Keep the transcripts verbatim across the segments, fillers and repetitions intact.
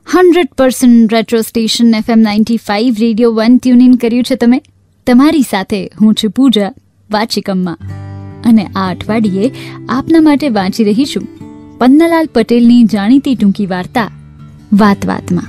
Hundred percent retro station FM ninety five radio one tune in કર્યું છે તમે. તમારી સાથે હું છું પૂજા વાચિકમમાં, અને આ અઠવાડિયે આપના માટે વાંચી રહી છું પન્નાલાલ પટેલની જાણીતી ટૂંકી વાર્તા વાત વાતમાં.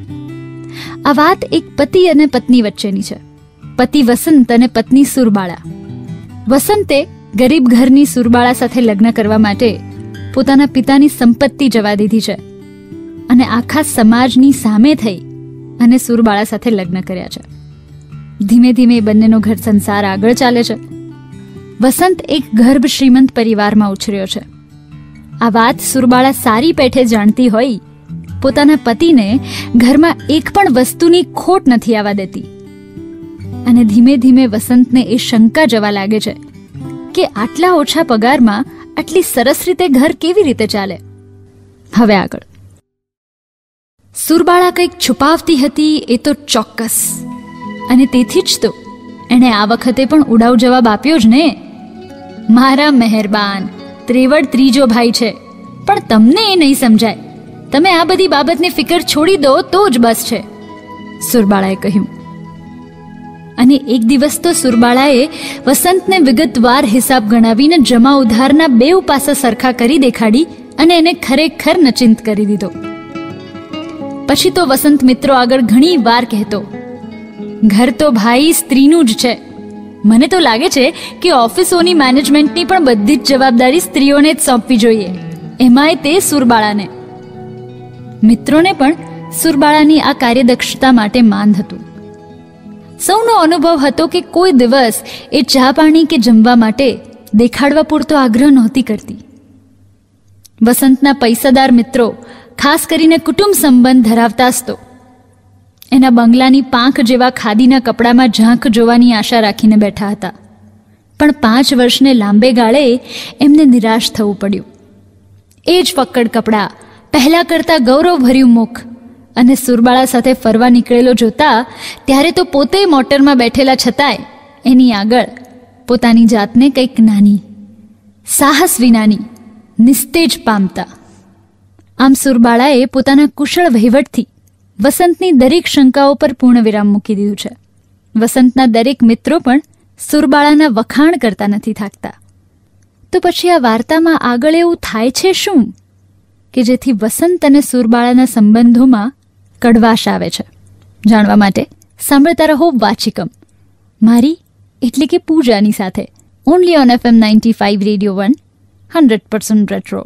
આ વાત એક પતિ અને પત્ની વચ્ચેની છે. પતિ વસંત અને પત્ની સુરબાળા. વસંતે ગરીબ ઘરની સુરબાળા સાથે લગ્ન કરવા માટે પોતાના પિતાની સંપત્તિ જવા દીધી છે અને આખા સમાજની સામે થઈ અને સુરબાળા સાથે લગ્ન કર્યા છે. ધીમે ધીમે બંનેનો ઘર સંસાર આગળ ચાલે છે. વસંત એક ગર્ભ શ્રીમંત પરિવારમાં ઉછર્યો છે. આ વાત સુરબાળા સારી પેઠે જાણતી હોય પોતાના પતિને ઘરમાં એક પણ વસ્તુની ખોટ નથી આવવા દેતી. અને ધીમે ધીમે વસંતને એ શંકા જવા લાગે છે કે આટલા ઓછા પગારમાં આટલી સરસ રીતે ઘર કેવી રીતે ચાલે. હવે આગળ. સુરબાળા કંઈક છુપાવતી હતી એ તો ચોક્કસ, અને તેથી જ તો એણે આ વખતે પણ ઉડાવ જવાબ આપ્યો જ ને. મારા મહેરબાન ત્રેવડ ત્રીજો ભાઈ છે, પણ તમને એ નહીં સમજાય. તમે આ બધી બાબતની ફિકર છોડી દો તો જ બસ છે, સુરબાળાએ કહ્યું. અને એક દિવસ તો સુરબાળાએ વસંતને વિગતવાર હિસાબ ગણાવીને જમા ઉધારના બેઉ પાસા સરખા કરી દેખાડી અને એને ખરેખર નચિંત કરી દીધો. પછી તો વસંત મિત્રો આગળ ઘણી વાર કહેતો, ઘર તો ભાઈ સ્ત્રીનું જ છે. મને તો લાગે છે કે ઓફિસોની મેનેજમેન્ટની પણ બધી જ જવાબદારી સ્ત્રીઓને જ સોંપવી જોઈએ, એમાંય તે સુરબાળાને. મિત્રોને પણ સુરબાળાની આ કાર્યદક્ષતા માટે માન હતું. સૌનો અનુભવ હતો કે કોઈ દિવસ એ ચા પાણી કે જમવા માટે દેખાડવા પૂરતો આગ્રહ નહોતી કરતી. વસંતના પૈસાદાર મિત્રો, ખાસ કરીને કુટુંબ સંબંધ ધરાવતા જ તો એના બંગલાની પાંખ જેવા ખાદીના કપડામાં ઝાંખ જોવાની આશા રાખીને બેઠા હતા. પણ પાંચ વર્ષને લાંબે ગાળે એમને નિરાશ થવું પડ્યું. એ જ ફક્કડ કપડાં, પહેલા કરતાં ગૌરવભર્યું મુખ અને સુરબાળા સાથે ફરવા નીકળેલો જોતા ત્યારે તો પોતે મોટરમાં બેઠેલા છતાંય એની આગળ પોતાની જાતને કંઈક નાની, સાહસ વિનાની, નિસ્તેજ પામતા. આમ સુરબાળાએ પોતાના કુશળ વહીવટથી વસંતની દરેક શંકાઓ પર પૂર્ણ વિરામ મૂકી દીધું છે. વસંતના દરેક મિત્રો પણ સુરબાળાના વખાણ કરતા નથી થાકતા. તો પછી આ વાર્તામાં આગળ એવું થાય છે શું કે જેથી વસંત અને સુરબાળાના સંબંધોમાં કડવાશ આવે છે? જાણવા માટે સાંભળતા રહો વાચિકમ, મારી એટલે કે પૂજાની સાથે, only on FM ninety five radio one, hundred percent retro.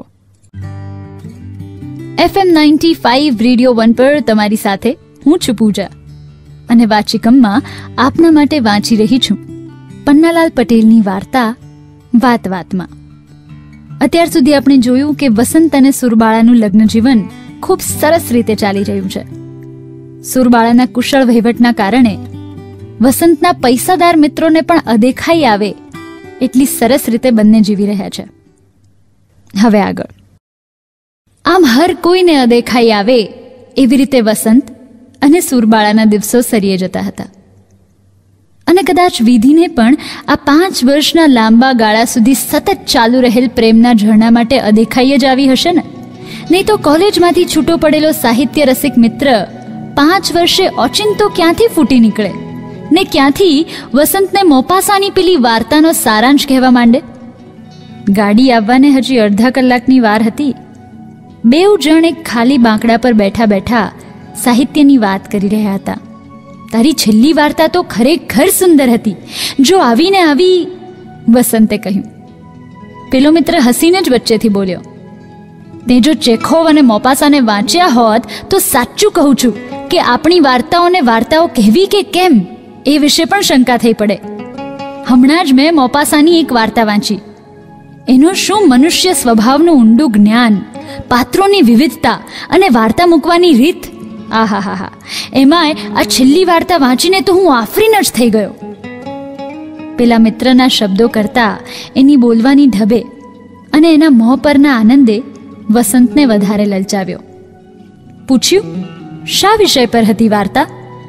FM ninety five radio one પર તમારી સાથે હું છું પૂજા, અને વાચિકમમાં આપના માટે વાંચી રહી છું પન્નાલાલ પટેલની વાર્તા વાત વાતમાં. અત્યાર સુધી આપણે જોયું કે વસંત અને સુરબાળાનું લગ્ન જીવન ખૂબ સરસ રીતે ચાલી રહ્યું છે. સુરબાળાના કુશળ વહીવટના કારણે વસંતના પૈસાદાર મિત્રોને પણ અદેખાઈ આવે એટલી સરસ રીતે બંને જીવી રહ્યા છે. હવે આગળ. આમ હર કોઈને અદેખાઈ આવે એવી રીતે વસંત અને સુરબાળાના દિવસો સરીએ જતા હતા. અને કદાચ વિધિને પણ આ પાંચ વર્ષના લાંબા ગાળા સુધી સતત ચાલુ રહેલ પ્રેમના ઝરણા માટે અદેખાઈ જ આવી હશે ને. નહીં તો કોલેજમાંથી છૂટો પડેલો સાહિત્ય રસિક મિત્ર પાંચ વર્ષે ઓચિંતો ક્યાંથી ફૂટી નીકળે ને ક્યાંથી વસંતને મોપાસાની પેલી વાર્તાનો સારાંશ કહેવા માંડે. ગાડી આવવાને હજી અડધા કલાકની વાર હતી. બેઉ જણ એક ખાલી બાંકડા પર બેઠા બેઠા સાહિત્યની વાત કરી રહ્યા હતા. તારી છેલ્લી વાર્તા તો ખરેખર સુંદર હતી, જો આવીને આવી, વસંતે કહ્યું. પેલો મિત્ર હસીને જ વચ્ચેથી બોલ્યો, તે જો ચેખોવ અને મોપાસાને વાંચ્યા હોત તો સાચું કહું છું કે આપણી વાર્તાઓને વાર્તાઓ કહેવી કે કેમ એ વિશે પણ શંકા થઈ પડે. હમણાં જ મેં મોપાસાની એક વાર્તા વાંચી. એનું શું મનુષ્ય સ્વભાવનું ઊંડું જ્ઞાન, પાત્રોની વિવિધતા અને વાર્તા મૂકવાની રીત! આહા હા હા, એમાંય આ છેલ્લી વાર્તા વાંચીને તો હું આફરીન જ થઈ ગયો. પેલા મિત્રના શબ્દો કરતા એની બોલવાની ઢબે અને એના મોં પરના આનંદે વસંતને વધારે લલચાવ્યો. પૂછ્યું, શા વિષય પર હતી વાર્તા?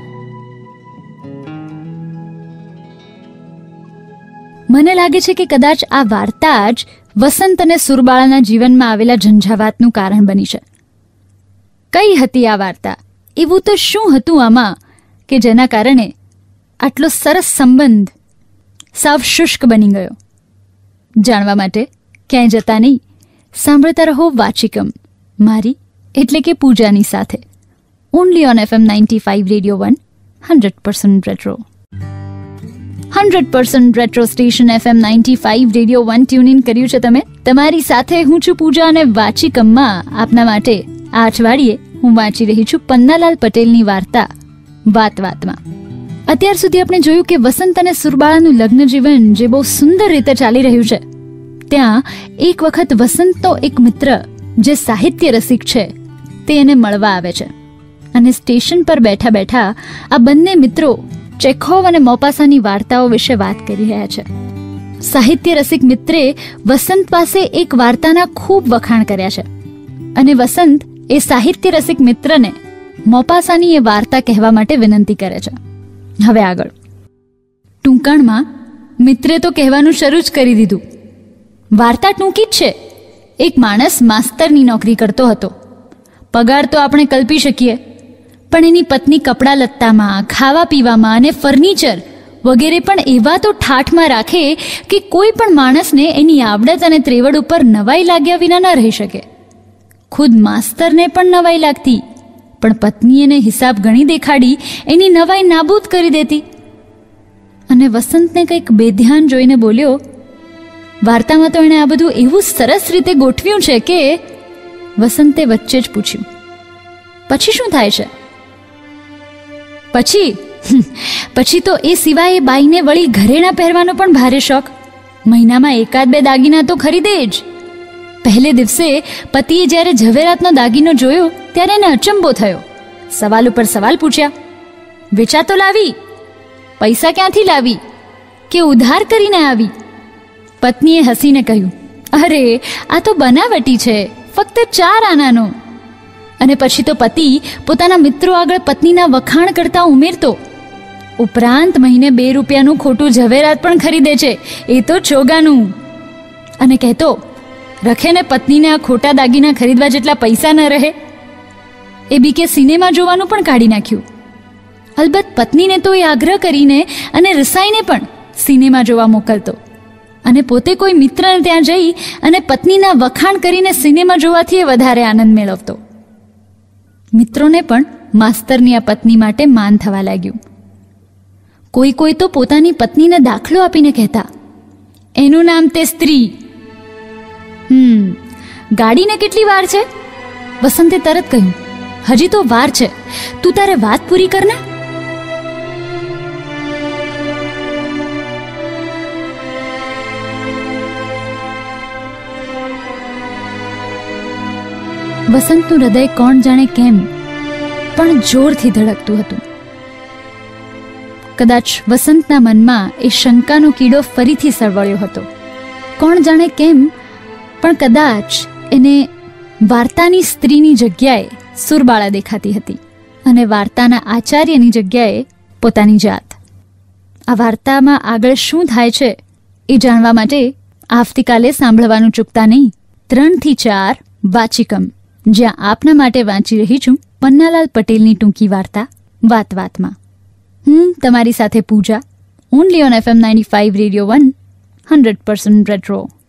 મને લાગે છે કે કદાચ આ વાર્તા જ વસંત અને સુરબાળાના જીવનમાં આવેલા ઝંઝાવાતનું કારણ બની છે. કઈ હતી આ વાર્તા? એવું તો શું હતું આમાં કે જેના કારણે આટલો સરસ સંબંધ સાવ શુષ્ક બની ગયો? જાણવા માટે ક્યાંય જતા નહીં, સાંભળતા રહો વાચિકમ, મારી એટલે કે પૂજાની સાથે, only on FM ninety five radio one, hundred percent retro. Hundred percent retro station FM ninety five radio one tune in કર્યું છે તમે. તમારી સાથે હું છું પૂજા અને વાચિકમમાં આપના માટે આ અઠવાડિયે હું વાંચી રહી છું પન્નાલાલ પટેલની વાર્તા વાત વાતમાં. અત્યાર સુધી આપણે જોયું કે વસંત અને સુરબાળાનું લગ્ન જીવન જે બહુ સુંદર રીતે ચાલી રહ્યું છે, ત્યાં એક વખત વસંતનો એક મિત્ર જે સાહિત્ય રસિક છે તે એને મળવા આવે છે અને સ્ટેશન પર બેઠા બેઠા આ બંને મિત્રો ચેખોવ અને મોપાસાની વાર્તાઓ વિશે વાત કરી રહ્યા છે. સાહિત્ય રસિક મિત્રે વસંત પાસે એક વાર્તાના ખૂબ વખાણ કર્યા છે અને વસંત એ સાહિત્ય રસિક મિત્રને મોપાસાની એ વાર્તા કહેવા માટે વિનંતી કરે છે. હવે આગળ ટૂંકાણમાં મિત્રે તો કહેવાનું શરૂ જ કરી દીધું. વાર્તા ટૂંકી જ છે. એક માણસ માસ્તરની નોકરી કરતો હતો. પગાર તો આપણે કલ્પી શકીએ, પણ એની પત્ની કપડાં લત્તામાં, ખાવા પીવામાં અને ફર્નિચર વગેરે પણ એવા તો ઠાઠમાં રાખે કે કોઈ પણ માણસને એની આવડત અને ત્રેવડ ઉપર નવાઈ લાગ્યા વિના ન રહી શકે. ખુદ માસ્તરને પણ નવાઈ લાગતી, પણ પત્ની એને હિસાબ ગણી દેખાડી એની નવાઈ નાબૂદ કરી દેતી. અને વસંતને કંઈક બેધ્યાન જોઈને બોલ્યો, વાર્તામાં તો એણે આ બધું એવું સરસ રીતે ગોઠવ્યું છે કે. વસંતે વચ્ચે જ પૂછ્યું, પછી શું થાય છે? પછી પછી તો એ સિવાય એ બાઈને વળી ઘરેણાં પહેરવાનો પણ ભારે શોખ. મહિનામાં એકાદ બે દાગીના તો ખરીદે જ. પહેલે દિવસે પતિએ જ્યારે ઝવેરાતનો દાગીનો જોયો ત્યારે એને અચંબો થયો. સવાલ ઉપર સવાલ પૂછ્યા. વેચા તો લાવી? પૈસા ક્યાંથી લાવી? કે ઉધાર કરીને આવી? પત્નીએ હસીને કહ્યું, અરે આ તો બનાવટી છે, ફક્ત ચાર આનાનો. અને પછી તો પતિ પોતાના મિત્રો આગળ પત્નીના વખાણ કરતા ઉમેરતો, ઉપરાંત મહિને બે રૂપિયાનું ખોટું ઝવેરાત પણ ખરીદે છે, એ તો ચોગાનું. અને કહેતો, રખે ને પત્નીને આ ખોટા દાગીના ખરીદવા જેટલા પૈસા ન રહે. એ બીકે સિનેમા જોવાનું પણ કાઢી નાખ્યું. અલબત્ત પત્નીને તો એ આગ્રહ કરીને અને રસાઈને પણ સિનેમા જોવા મોકલતો અને પોતે કોઈ મિત્રને ત્યાં જઈ અને પત્નીના વખાણ કરીને સિનેમા જોવાથી એ વધારે આનંદ મેળવતો. મિત્રોને પણ માસ્તરની આ પત્ની માટે માન થવા લાગ્યું. કોઈ કોઈ તો પોતાની પત્નીને દાખલો આપીને કહેતા, એનું નામ તે સ્ત્રી. હમ ગાડીને કેટલી વાર છે? વસંતે તરત કહ્યું, હજી તો વાર છે, તું તારે વાત પૂરી કરના. વસંતનું હૃદય કોણ જાણે કેમ પણ જોરથી ધડકતું હતું. કદાચ વસંતના મનમાં એ શંકાનો કીડો ફરીથી સળવળ્યો હતો. કોણ જાણે કેમ પણ કદાચ એને વાર્તાની સ્ત્રીની જગ્યાએ સુરબાળા દેખાતી હતી અને વાર્તાના આચાર્યની જગ્યાએ પોતાની જાત. આ વાર્તામાં આગળ શું થાય છે એ જાણવા માટે આવતીકાલે સાંભળવાનું ચૂકતા નહીં. ત્રણથી ચાર વાચિકમ, જ્યાં આપના માટે વાંચી રહી છું પન્નાલાલ પટેલની ટૂંકી વાર્તા વાત વાતમાં. હું તમારી સાથે Pooja, only on FM ninety five radio one, hundred percent retro.